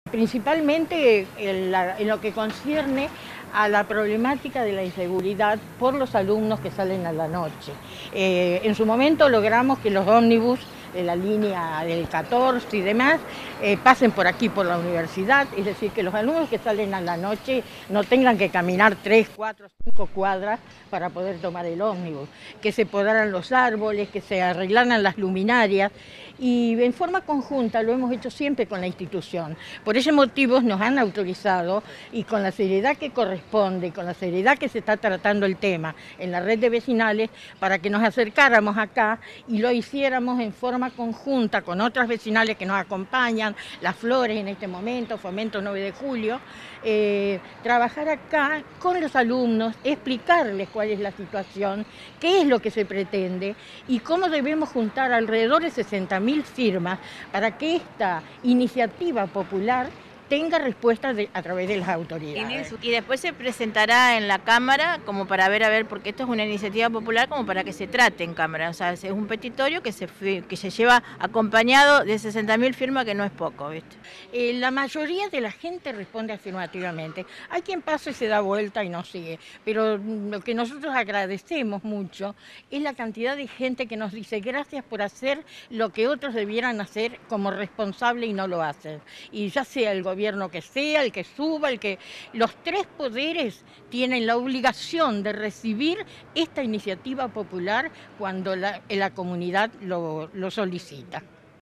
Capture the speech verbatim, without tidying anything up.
Principalmente en, la, en lo que concierne a la problemática de la inseguridad por los alumnos que salen a la noche. Eh, en su momento logramos que los ómnibus de la línea del catorce y demás eh, pasen por aquí, por la universidad, es decir, que los alumnos que salen a la noche no tengan que caminar tres, cuatro, cinco cuadras para poder tomar el ómnibus, que se podaran los árboles, que se arreglaran las luminarias, y en forma conjunta lo hemos hecho siempre con la institución. Por ese motivo nos han autorizado, y con la seriedad que corresponde, con la seriedad que se está tratando el tema en la red de vecinales, para que nos acercáramos acá y lo hiciéramos en forma conjunta con otras vecinales que nos acompañan, Las Flores en este momento, Fomento nueve de julio, eh, trabajar acá con los alumnos, explicarles cuál es la situación, qué es lo que se pretende y cómo debemos juntar alrededor de sesenta mil firmas para que esta iniciativa popular tenga respuesta de, a través de las autoridades. Y después se presentará en la Cámara como para ver, a ver, porque esto es una iniciativa popular como para que se trate en Cámara. O sea, es un petitorio que se, que se lleva acompañado de sesenta mil firmas, que no es poco, ¿viste? Eh, la mayoría de la gente responde afirmativamente. Hay quien pasa y se da vuelta y no sigue, pero lo que nosotros agradecemos mucho es la cantidad de gente que nos dice gracias por hacer lo que otros debieran hacer como responsable y no lo hacen. Y ya sea el gobierno gobierno que sea, el que suba, el que... Los tres poderes tienen la obligación de recibir esta iniciativa popular cuando la, la comunidad lo, lo solicita.